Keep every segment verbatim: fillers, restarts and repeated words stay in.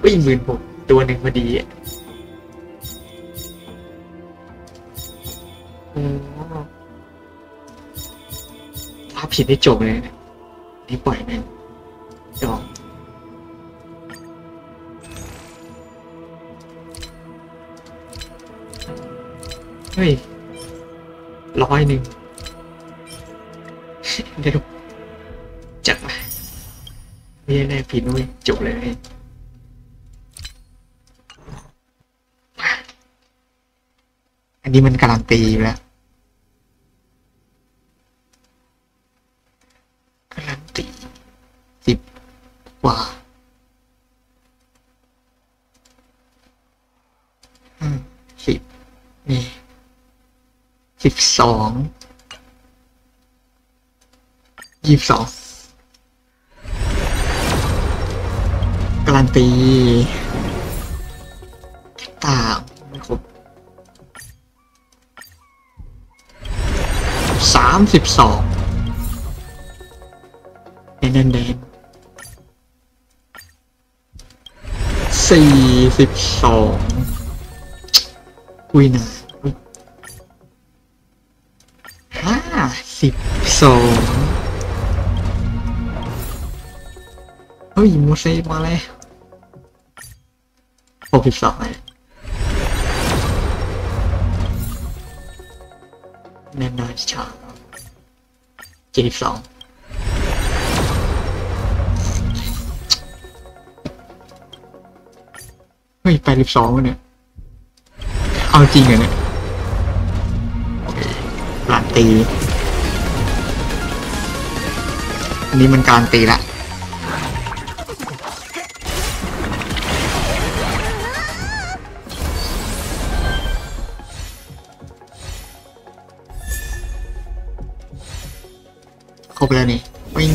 ก็ยิงหมื่นหกตัวหนึ่งพอดีโอ้ถ้าผิดได้จบเลยนะนี่ปล่อยแม่งจองเฮ้ยร้อยหนึ่งเดี๋ยวจัดมานี่แน่ผิดนุ้ยจบเลยอันนี้มันการันตีแล้วการันตีสิบกว่าอืมสิบนี่สิบสองยี่สิบสองการันตีต่างไม่ครบสามสิบสองเน้นเน้นสี่สิบสองอุ้ยนะห้าสิบสองเฮ้ยมูเซมาเลยหกสิบสองเลยแน่นอนชาเจ็ดสิบสองเฮ้ยแปดสิบสองเนี่ยเอาจริงเหรอเนี่ยหลังตีอันนี้มันการตีละครบแล้วนี่วิ่ง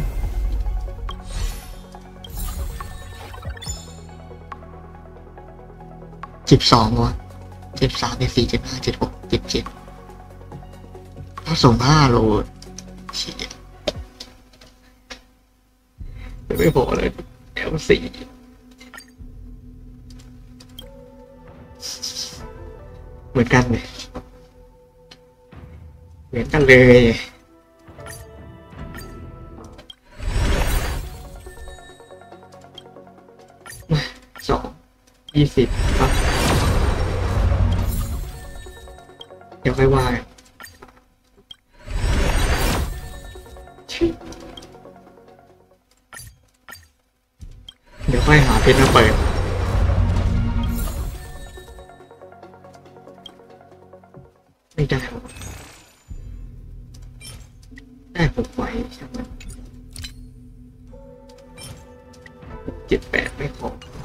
สิบสองวะเจ็ดสามเจ็ดสี่เจ็ดห้าเจ็ดหกเจ็ดเจ็ดถ้าส่งห้าโลเฉียไม่พอเลยแอลสี่เหมือนกันเลยเหมือนกันเลยสองยี่สิบครับเดี๋ยวค่อยว่าเดี๋ยวค่อยหาเพชรมาเปิดไม่ได้ได้ผมไว้ใช่ไหมเจ็ดแปดไม่พอ